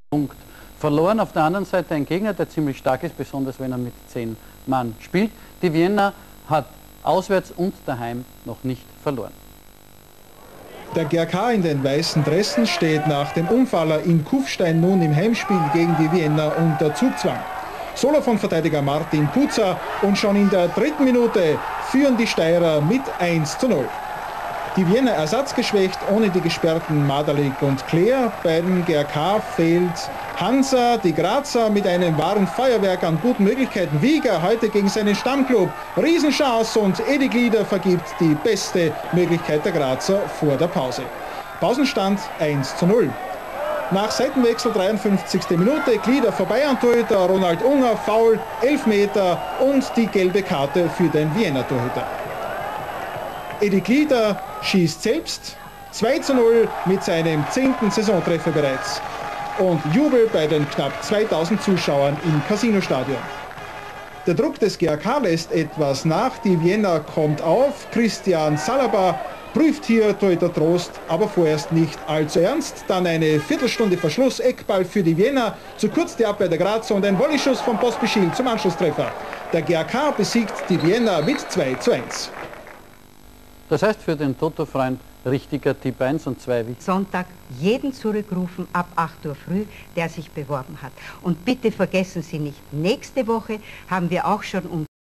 Punkt verloren. Auf der anderen Seite ein Gegner, der ziemlich stark ist, besonders wenn er mit 10 Mann spielt. Die Vienna hat auswärts und daheim noch nicht verloren. Der GRK in den weißen Dressen steht nach dem Umfaller in Kufstein nun im Heimspiel gegen die Vienna unter Zugzwang. Solo von Verteidiger Martin Puza und schon in der 3. Minute führen die Steirer mit 1:0. Die Vienna ersatzgeschwächt ohne die gesperrten Madalik und Kleer. Beim GRK fehlt Hansa, die Grazer mit einem wahren Feuerwerk an guten Möglichkeiten. Wieger heute gegen seinen Stammklub. Riesenchance und Edi Glieder vergibt die beste Möglichkeit der Grazer vor der Pause. Pausenstand 1:0. Nach Seitenwechsel 53. Minute, Glieder vorbei an Torhüter, Ronald Unger, Foul, Elfmeter und die gelbe Karte für den Vienna-Torhüter. Edi Glieder schießt selbst 2:0 mit seinem 10. Saisontreffer bereits. Und Jubel bei den knapp 2000 Zuschauern im Casino-Stadion. Der Druck des GRK lässt etwas nach, die Vienna kommt auf, Christian Salaba prüft hier Torhüter Trost, aber vorerst nicht allzu ernst. Dann eine Viertelstunde Verschluss, Eckball für die Vienna, zu kurz die Abwehr der Grazer und ein Volleyschuss von Pospischil zum Anschlusstreffer. Der GRK besiegt die Vienna mit 2:1. Das heißt für den Toto-Freund richtiger Tipp 1 und 2 wie Sonntag jeden zurückrufen ab 8 Uhr früh, der sich beworben hat. Und bitte vergessen Sie nicht, nächste Woche haben wir auch schon um